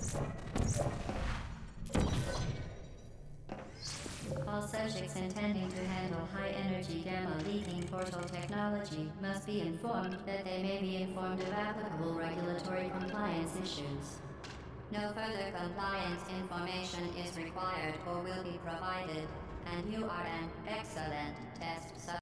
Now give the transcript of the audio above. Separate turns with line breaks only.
All subjects intending to handle high-energy gamma leaking portal technology must be informed that they may be informed of applicable regulatory compliance issues. No further compliance information is required or will be provided, and you are an excellent test subject.